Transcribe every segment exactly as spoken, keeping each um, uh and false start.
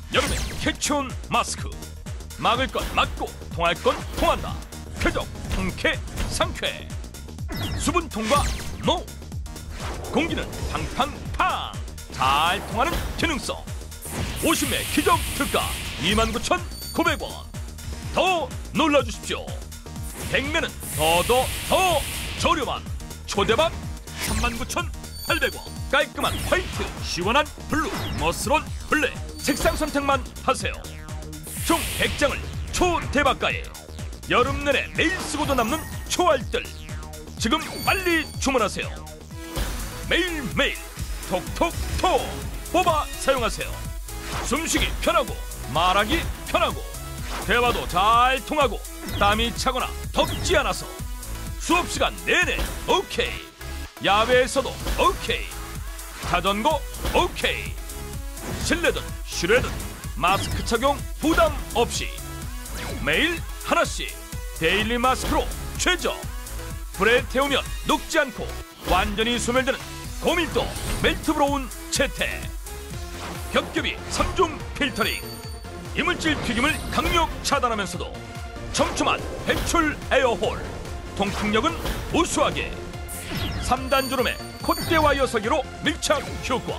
여름에 캐치온 마스크. 막을 건 막고 통할 건 통한다. 쾌적, 통쾌, 상쾌. 수분 통과 노. 공기는 팡팡팡. 잘 통하는 기능성. 오십 매 기적 특가 이만 구천구백 원. 더 놀라주십시오. 백 매는 더 더 더 저렴한 초대박 삼만 구천팔백 원. 깔끔한 화이트, 시원한 블루, 머스론, 블랙. 색상 선택만 하세요. 총 백 장을 초대박가에 여름 내내 매일 쓰고도 남는 초알뜰. 지금 빨리 주문하세요. 매일매일 톡톡톡 뽑아 사용하세요. 숨쉬기 편하고 말하기 편하고 대화도 잘 통하고 땀이 차거나 덥지 않아서 수업시간 내내 오케이. 야외에서도 오케이. 자전거 오케이. 실내든 실외든 마스크 착용 부담 없이 매일 하나씩 데일리 마스크로 최저. 불에 태우면 녹지 않고 완전히 소멸되는 고밀도 멜트 브로운 채택. 겹겹이 삼 중 필터링. 이물질 튀김을 강력 차단하면서도 촘촘한 배출 에어홀. 통풍력은 우수하게. 삼 단 주름의 콧대 와이어 설계로 밀착 효과.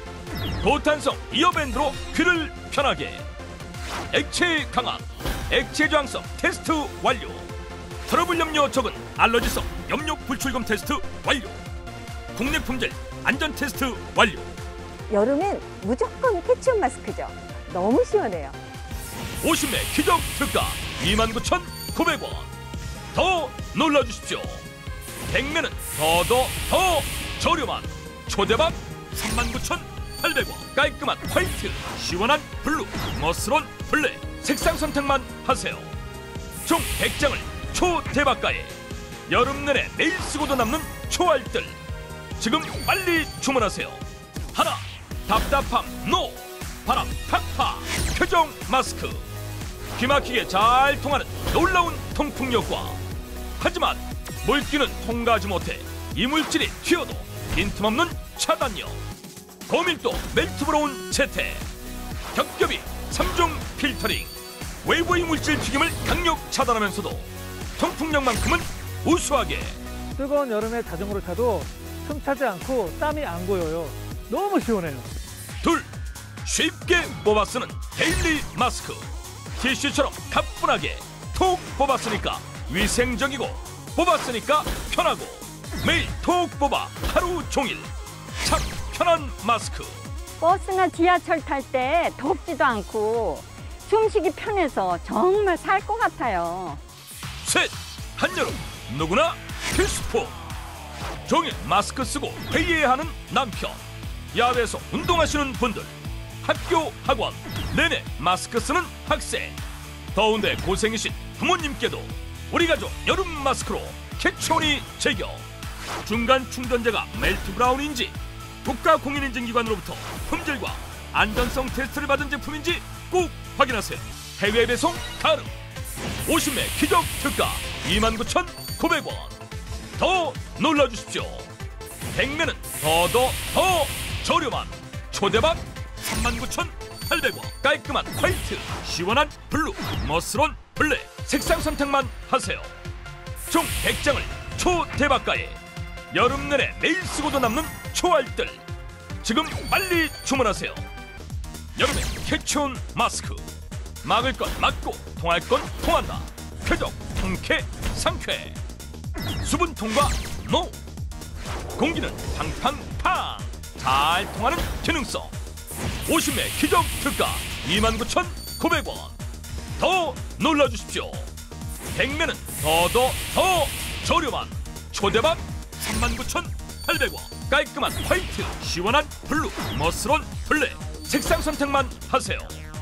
고탄성 이어밴드로 귀를 편하게. 액체 강한 액체 저항성 테스트 완료. 트러블 염려 적은 알러지성 염료 불출금 테스트 완료. 국내 품질 안전 테스트 완료. 여름엔 무조건 캐치온 마스크죠. 너무 시원해요. 오십 매 기적 특가 이만 구천구백 원. 더 놀라주십시오. 백 매는 더 더 더 저렴한 초대박 삼만 구천팔백 원. 깔끔한 화이트, 시원한 블루, 머스론, 블랙. 색상 선택만 하세요. 총 백 장을 초대박가에 여름 내내 매일 쓰고도 남는 초알뜰. 지금 빨리 주문하세요. 하나, 답답함 노. 바람 팍팍 표정 마스크. 기막히게 잘 통하는 놀라운 통풍력과. 하지만 물기는 통과하지 못해 이물질이 튀어도 빈틈없는 차단력. 고밀도 멜트 브로운 채택. 겹겹이 삼 중 필터링. 외부 이물질 튀김을 강력 차단하면서도 통풍력만큼은 우수하게. 뜨거운 여름에 자전거를 타도 숨 차지 않고 땀이 안 고여요. 너무 시원해요. 둘, 쉽게 뽑아 쓰는 데일리 마스크. 티슈처럼 가뿐하게 톡 뽑아 쓰니까 위생적이고 뽑아 쓰니까 편하고 매일 톡 뽑아 하루 종일 참 편한 마스크. 버스나 지하철 탈 때 덥지도 않고 숨쉬기 편해서 정말 살 것 같아요. 셋, 한여름 누구나 필수품. 종일 마스크 쓰고 회의해야 하는 남편. 야외에서 운동하시는 분들. 학교, 학원 내내 마스크 쓰는 학생. 더운데 고생이신 부모님께도 우리 가족 여름 마스크로 캐치온이 제격. 중간 충전재가 멜트 브라운인지 국가공인인증기관으로부터 품질과 안전성 테스트를 받은 제품인지 꼭 확인하세요. 해외 배송 가능. 오십 매 기적 특가 이만 구천구백 원. 더 놀라주십시오. 백 매는 더 더 더 저렴한 초대박 삼만 구천팔백 원. 깔끔한 화이트, 시원한 블루, 머스론, 블랙. 색상 선택만 하세요. 총 백 장을 초대박가에 여름 내내 매일 쓰고도 남는 초알뜰. 지금 빨리 주문하세요. 여름에 캐치온 마스크. 막을 건 막고 통할 건 통한다. 쾌적, 통쾌, 상쾌. 수분 통과 노. 공기는 팡팡팡. 잘 통하는 기능성. 오십 매 기적 특가 이만 구천구백 원. 더 놀라주십시오. 백 매는 더 더 더 저렴한 초대박 삼만 구천팔백 원. 깔끔한 화이트, 시원한 블루, 머스론, 블랙. 색상 선택만 하세요.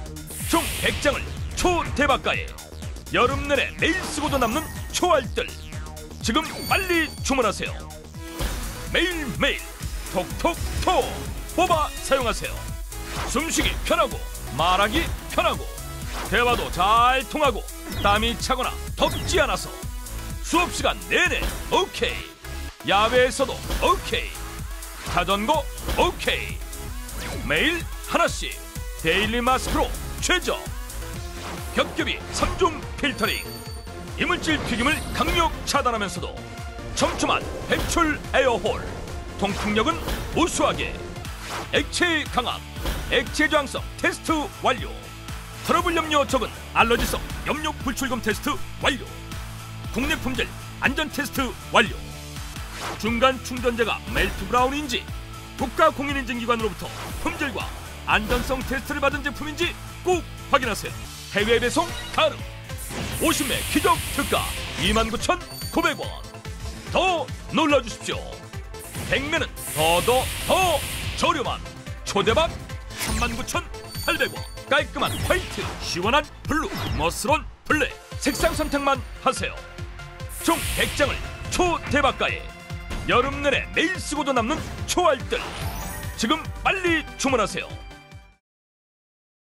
총 백 장을 초대박가에 여름 내내 매일 쓰고도 남는 초알뜰. 지금 빨리 주문하세요. 매일매일 톡톡톡 뽑아 사용하세요. 숨쉬기 편하고 말하기 편하고 대화도 잘 통하고 땀이 차거나 덥지 않아서 수업시간 내내 오케이. 야외에서도 오케이. 자전거 오케이. 매일 하나씩 데일리 마스크로 최저. 겹겹이 삼 중 필터링. 이물질 튀김을 강력 차단하면서도 촘촘한 배출 에어홀. 통풍력은 우수하게. 액체 강압, 액체 저항성 테스트 완료. 트러블 염려 적은 알러지성 염료 불출금 테스트 완료. 국내 품질 안전 테스트 완료. 중간 충전재가 멜트 브라운인지 국가 공인인증기관으로부터 품질과 안전성 테스트를 받은 제품인지 꼭 확인하세요. 해외 배송 가능. 오십 매 기적 특가 이만 구천구백 원. 더 놀라주십시오. 백 매는 더 더 더 저렴한 초대박 삼만 구천팔백 원. 깔끔한 화이트, 시원한 블루, 머스런 블랙. 색상 선택만 하세요. 총 백 장을 초대박가에 여름 내내 매일 쓰고도 남는 초알뜰. 지금 빨리 주문하세요.